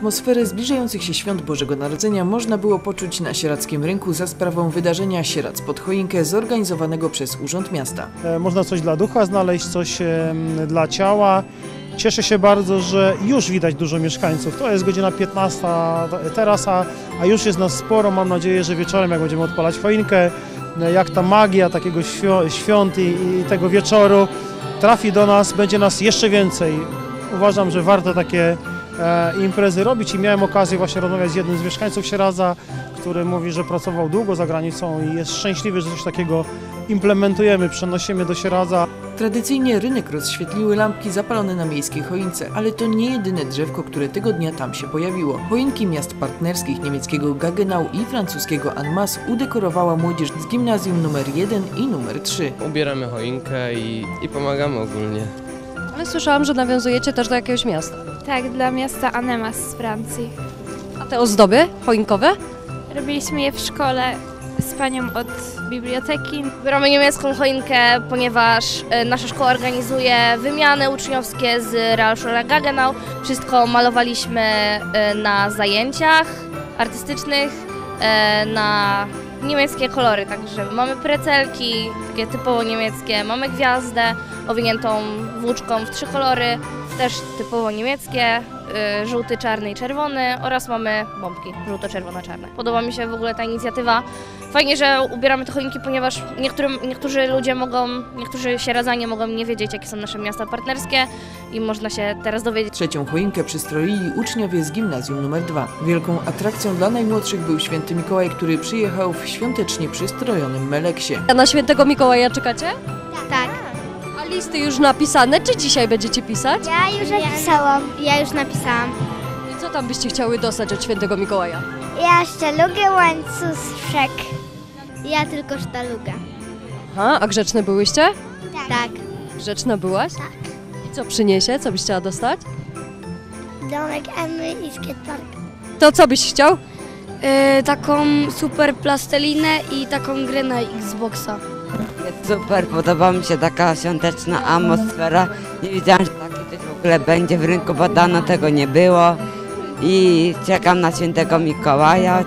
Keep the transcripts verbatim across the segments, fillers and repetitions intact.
Atmosferę zbliżających się świąt Bożego Narodzenia można było poczuć na sieradzkim rynku za sprawą wydarzenia Sieradz pod choinkę zorganizowanego przez Urząd Miasta. Można coś dla ducha znaleźć, coś dla ciała. Cieszę się bardzo, że już widać dużo mieszkańców. To jest godzina piętnasta teraz, a, a już jest nas sporo. Mam nadzieję, że wieczorem, jak będziemy odpalać choinkę, jak ta magia takiego świąt i, i tego wieczoru trafi do nas, będzie nas jeszcze więcej. Uważam, że warto takie e, imprezy robić i miałem okazję właśnie rozmawiać z jednym z mieszkańców Sieradza, który mówi, że pracował długo za granicą i jest szczęśliwy, że coś takiego implementujemy, przenosimy do Sieradza. Tradycyjnie rynek rozświetliły lampki zapalone na miejskiej choince, ale to nie jedyne drzewko, które tego dnia tam się pojawiło. Choinki miast partnerskich niemieckiego Gaggenau i francuskiego Annemasse udekorowała młodzież z gimnazjum numer jeden i numer trzy. Ubieramy choinkę i, i pomagamy ogólnie. Ale słyszałam, że nawiązujecie też do jakiegoś miasta. Tak, dla miasta Annemasse z Francji. A te ozdoby choinkowe? Robiliśmy je w szkole z panią od biblioteki. Wybieramy niemiecką choinkę, ponieważ nasza szkoła organizuje wymiany uczniowskie z Realschule Gaggenau. Wszystko malowaliśmy na zajęciach artystycznych, na niemieckie kolory, także mamy precelki, takie typowo niemieckie, mamy gwiazdę owiniętą włóczką w trzy kolory, też typowo niemieckie, żółty, czarny i czerwony, oraz mamy bombki żółto-czerwono-czarne. Podoba mi się w ogóle ta inicjatywa. Fajnie, że ubieramy te choinki, ponieważ niektórym, niektórzy ludzie mogą, niektórzy sieradzanie mogą nie wiedzieć, jakie są nasze miasta partnerskie i można się teraz dowiedzieć. Trzecią choinkę przystroili uczniowie z gimnazjum numer dwa. Wielką atrakcją dla najmłodszych był święty Mikołaj, który przyjechał w świątecznie przystrojonym meleksie. A na świętego Mikołaja czekacie? Tak. A listy już napisane, czy dzisiaj będziecie pisać? Ja już napisałam. Ja już napisałam. I co tam byście chciały dostać od świętego Mikołaja? Ja sztalugę, łańcuszek. Ja tylko sztalugę. Aha, a grzeczne byłyście? Tak. Grzeczna byłaś? Tak. I co przyniesie? Co byś chciała dostać? Domek Emmy i skatepark. To co byś chciał? Yy, taką super plastelinę i taką grę na Xboxa. Super, podoba mi się taka świąteczna atmosfera. Nie wiedziałam, że taki coś w ogóle będzie w rynku, bo dawno tego nie było. I czekam na świętego Mikołaja.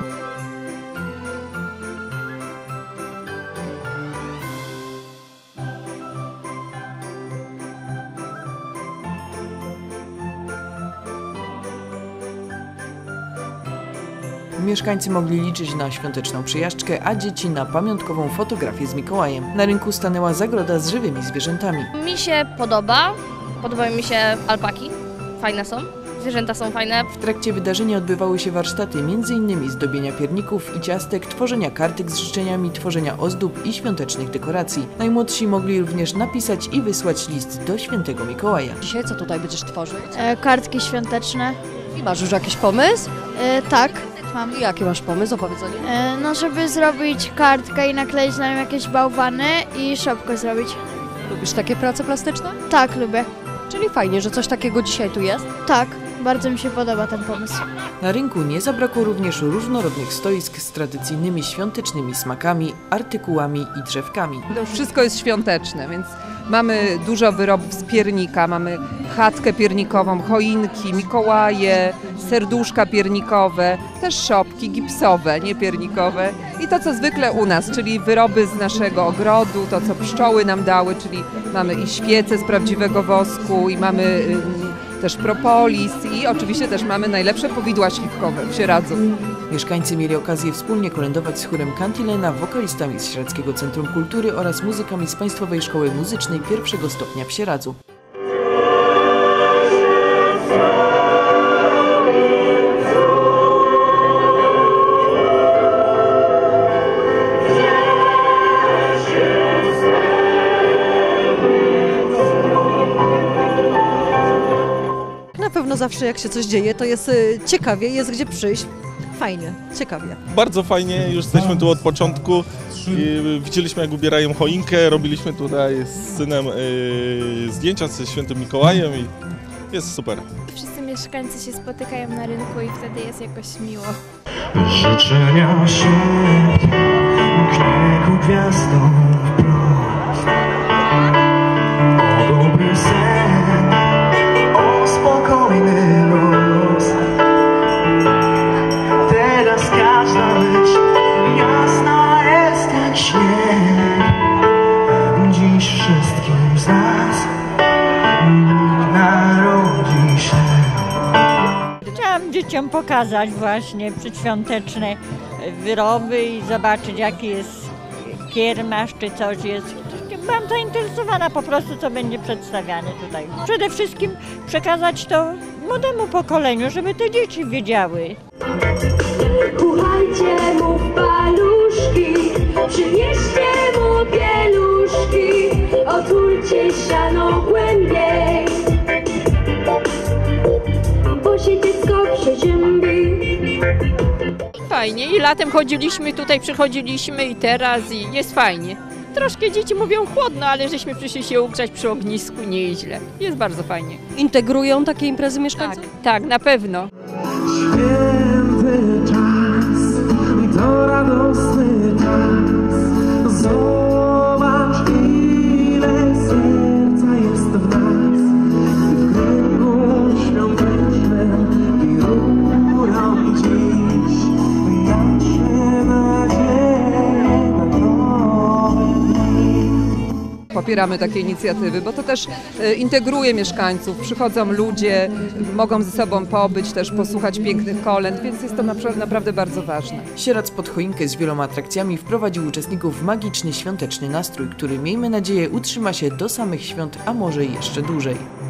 Mieszkańcy mogli liczyć na świąteczną przyjażdżkę, a dzieci na pamiątkową fotografię z Mikołajem. Na rynku stanęła zagroda z żywymi zwierzętami. Mi się podoba, podobają mi się alpaki, fajne są. Zwierzęta są fajne. W trakcie wydarzenia odbywały się warsztaty między innymi zdobienia pierników i ciastek, tworzenia kartek z życzeniami, tworzenia ozdób i świątecznych dekoracji. Najmłodsi mogli również napisać i wysłać list do świętego Mikołaja. Dzisiaj co tutaj będziesz tworzyć? E, kartki świąteczne. I masz już jakiś pomysł? E, tak, mam. I jaki masz pomysł? Opowiedz o nim. E, no, żeby zrobić kartkę i nakleić na nią jakieś bałwany i szopkę zrobić. Lubisz takie prace plastyczne? Tak, lubię. Czyli fajnie, że coś takiego dzisiaj tu jest. Tak, bardzo mi się podoba ten pomysł. Na rynku nie zabrakło również różnorodnych stoisk z tradycyjnymi świątecznymi smakami, artykułami i drzewkami. To wszystko jest świąteczne, więc mamy dużo wyrobów z piernika, mamy chatkę piernikową, choinki, Mikołaje, serduszka piernikowe, też szopki gipsowe, nie piernikowe i to, co zwykle u nas, czyli wyroby z naszego ogrodu, to, co pszczoły nam dały, czyli mamy i świece z prawdziwego wosku i mamy y, też propolis i oczywiście też mamy najlepsze powidła śliwkowe w Sieradzu. Mieszkańcy mieli okazję wspólnie kolędować z chórem Cantilena, wokalistami z Sieradzkiego Centrum Kultury oraz muzykami z Państwowej Szkoły Muzycznej pierwszego stopnia w Sieradzu. Na pewno zawsze jak się coś dzieje, to jest y, ciekawie, jest gdzie przyjść. Fajnie, ciekawie. Bardzo fajnie, już jesteśmy tu od początku. I widzieliśmy, jak ubierają choinkę, robiliśmy tutaj z synem y, zdjęcia ze świętym Mikołajem i jest super. Wszyscy mieszkańcy się spotykają na rynku i wtedy jest jakoś miło. Życzenia się pięknego gwiazdom wprost. O dobry sen, o spokojny los. dzieciom pokazać właśnie przedświąteczne wyroby i zobaczyć, jaki jest kiermasz czy coś jest. Byłam zainteresowana po prostu, co będzie przedstawiane tutaj. Przede wszystkim przekazać to młodemu pokoleniu, żeby te dzieci wiedziały. Kuchajcie mu w paluszki, przynieście mu pieluszki, otwórcie siano głębiej, bo się dziecko przeziębi. Fajnie i latem chodziliśmy tutaj, przychodziliśmy i teraz i jest fajnie. Troszkę dzieci mówią chłodno, ale żeśmy przyszli się ugrzać przy ognisku, nieźle. Jest bardzo fajnie. Integrują takie imprezy mieszkańców? Tak, tak, na pewno. Święty czas, to radosny czas. Zobacz, ile serca jest w nas. W kręgu świątecznym wirują dziś nasze nadzieje na nowe dni. Popieramy takie inicjatywy, bo to też e, integruje mieszkańców, przychodzą ludzie, mogą ze sobą pobyć, też posłuchać pięknych kolęd, więc jest to naprawdę, naprawdę bardzo ważne. Sieradz pod choinkę z wieloma atrakcjami wprowadził uczestników w magiczny świąteczny nastrój, który miejmy nadzieję utrzyma się do samych świąt, a może i jeszcze dłużej.